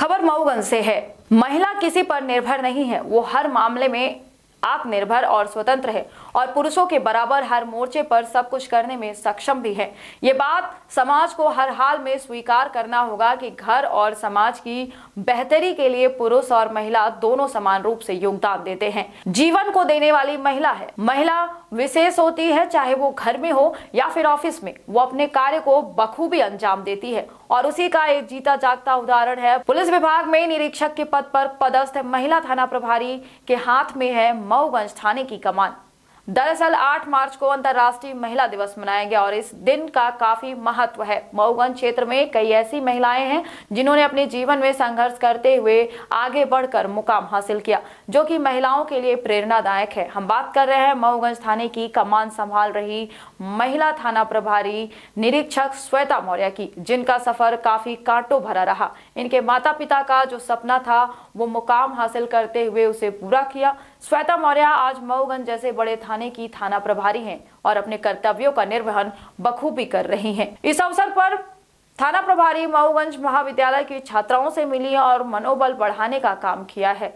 खबर मऊगंज से है। महिला किसी पर निर्भर नहीं है, वो हर मामले में आत्मनिर्भर और स्वतंत्र है और पुरुषों के बराबर हर मोर्चे पर सब कुछ करने में सक्षम भी है। ये बात समाज को हर हाल में स्वीकार करना होगा कि घर और समाज की बेहतरी के लिए पुरुष और महिला दोनों समान रूप से योगदान देते हैं। जीवन को देने वाली महिला है। महिला विशेष होती है, चाहे वो घर में हो या फिर ऑफिस में। वो अपने कार्य को बखूबी अंजाम देती है और उसी का एक जीता जागता उदाहरण है पुलिस विभाग में निरीक्षक के पद पर पदस्थ महिला थाना प्रभारी के हाथ में है मऊगंज थाने की कमान। दरअसल 8 मार्च को अंतर्राष्ट्रीय महिला दिवस मनाया गया और इस दिन का काफी महत्व है। मऊगंज क्षेत्र में कई ऐसी महिलाएं हैं जिन्होंने अपने जीवन में संघर्ष करते हुए आगे बढ़कर मुकाम हासिल किया, जो कि महिलाओं के लिए प्रेरणादायक है। हम बात कर रहे हैं मऊगंज थाने की कमान संभाल रही महिला थाना प्रभारी निरीक्षक श्वेता मौर्य की, जिनका सफर काफी कांटों भरा रहा। इनके माता पिता का जो सपना था वो मुकाम हासिल करते हुए उसे पूरा किया। श्वेता मौर्य आज मऊगंज जैसे बड़े थाने की थाना प्रभारी हैं और अपने कर्तव्यों का निर्वहन बखूबी कर रही हैं। इस अवसर पर थाना प्रभारी मऊगंज महाविद्यालय की छात्राओं से मिली और मनोबल बढ़ाने का काम किया है।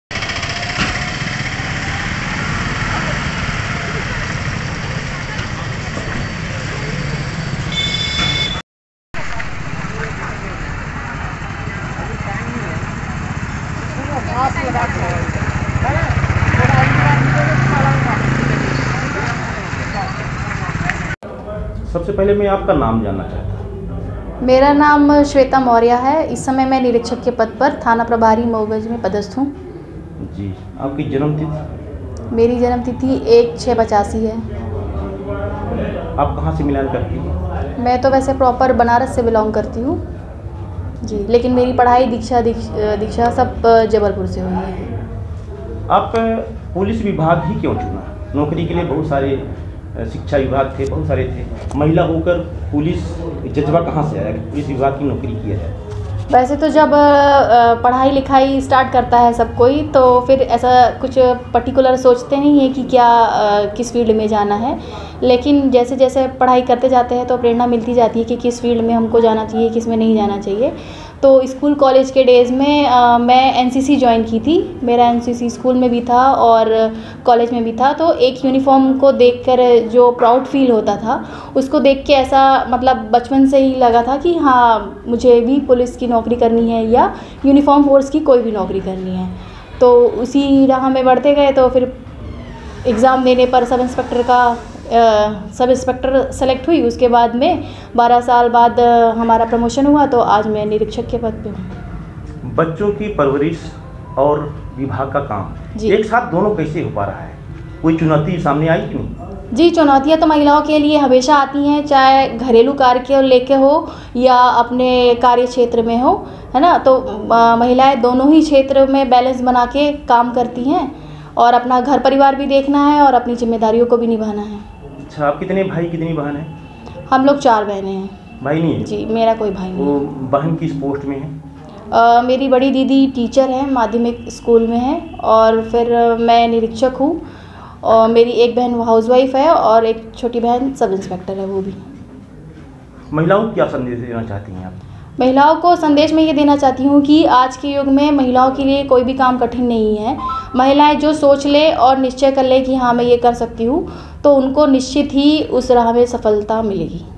सबसे पहले मैं आपका नाम जानना चाहता हूँ। मेरा नाम श्वेता मौर्य है। इस समय मैं निरीक्षक के पद पर थाना प्रभारी मऊगंज में पदस्थ हूँ। जी, आपकी जन्म तिथि? मेरी जन्म तिथि 1/6/85 है। आप कहाँ से मिलान करती हैं? मैं तो वैसे प्रॉपर बनारस से बिलोंग करती हूँ जी, लेकिन मेरी पढ़ाई दीक्षा सब जबलपुर से हुई है। आप पुलिस विभाग ही क्यों चुना? नौकरी के लिए बहुत सारे शिक्षा विभाग थे, बहुत सारे थे। महिला होकर पुलिस जज्बा कहाँ से आया कि पुलिस विभाग की नौकरी किया जाए? वैसे तो जब पढ़ाई लिखाई स्टार्ट करता है सब कोई, तो फिर ऐसा कुछ पर्टिकुलर सोचते नहीं है कि क्या किस फील्ड में जाना है, लेकिन जैसे जैसे पढ़ाई करते जाते हैं तो प्रेरणा मिलती जाती है कि किस फील्ड में हमको जाना चाहिए, किस में नहीं जाना चाहिए। तो स्कूल कॉलेज के डेज़ में मैं एनसीसी ज्वाइन की थी। मेरा एनसीसी स्कूल में भी था और कॉलेज में भी था। तो एक यूनिफॉर्म को देखकर जो प्राउड फील होता था, उसको देख के ऐसा मतलब बचपन से ही लगा था कि हाँ, मुझे भी पुलिस की नौकरी करनी है या यूनिफॉर्म फोर्स की कोई भी नौकरी करनी है। तो उसी राह में बढ़ते गए। तो फिर एग्ज़ाम देने पर सब इंस्पेक्टर सेलेक्ट हुई। उसके बाद में 12 साल बाद हमारा प्रमोशन हुआ, तो आज मैं निरीक्षक के पद पे हूँ। बच्चों की परवरिश और विभाग का काम एक साथ दोनों कैसे हो पा रहा है? कोई चुनौती सामने आई कि नहीं? जी, चुनौतियाँ तो महिलाओं के लिए हमेशा आती हैं, चाहे घरेलू कार्य के लेके हो या अपने कार्य क्षेत्र में हो, है ना। तो महिलाएं दोनों ही क्षेत्र में बैलेंस बना के काम करती हैं और अपना घर परिवार भी देखना है और अपनी जिम्मेदारियों को भी निभाना है। अच्छा, आप कितने भाई कितनी बहन हैं? हम लोग 4 बहनें हैं। भाई नहीं है? जी, मेरा कोई भाई नहीं। वो बहन किस पोस्ट में है? मेरी बड़ी दीदी टीचर है, माध्यमिक स्कूल में है, और फिर मैं निरीक्षक हूँ, और मेरी एक बहन हाउसवाइफ है और एक छोटी बहन सब इंस्पेक्टर है, वो भी। महिलाओं को क्या संदेश देना चाहती हैं आप? महिलाओं को संदेश में ये देना चाहती हूँ कि आज के युग में महिलाओं के लिए कोई भी काम कठिन नहीं है। महिलाएं जो सोच ले और निश्चय कर ले कि हाँ, मैं ये कर सकती हूँ, तो उनको निश्चित ही उस राह में सफलता मिलेगी।